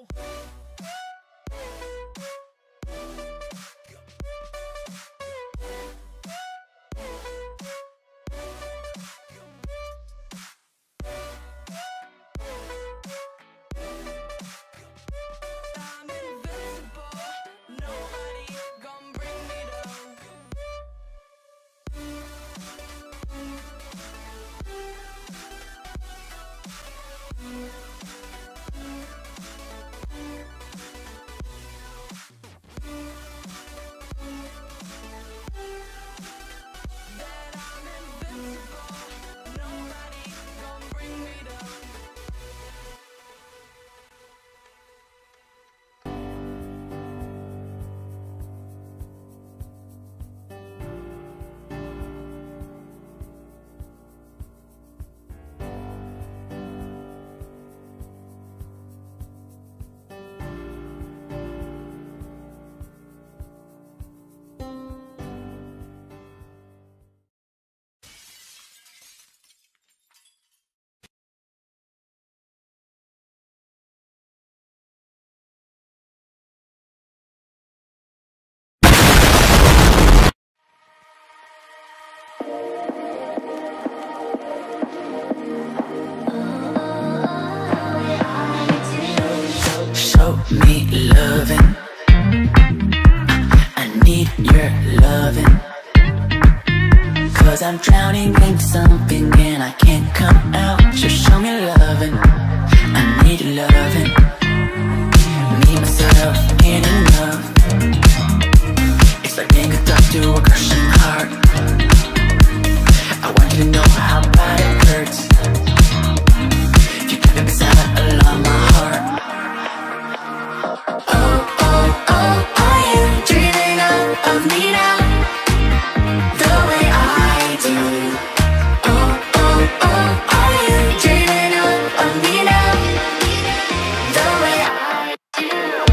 Show me loving. I need your loving. Cause I'm drowning in something and I can't come out. Just show me loving. I need your loving. Me, myself, ain't enough. It's like being a dog to a crushing heart. I want you to know how bad it hurts. You keep it silent along my heart. Oh, oh, oh, are you dreaming of me now? The way I do. Oh, oh, oh, are you dreaming of me now? The way I do.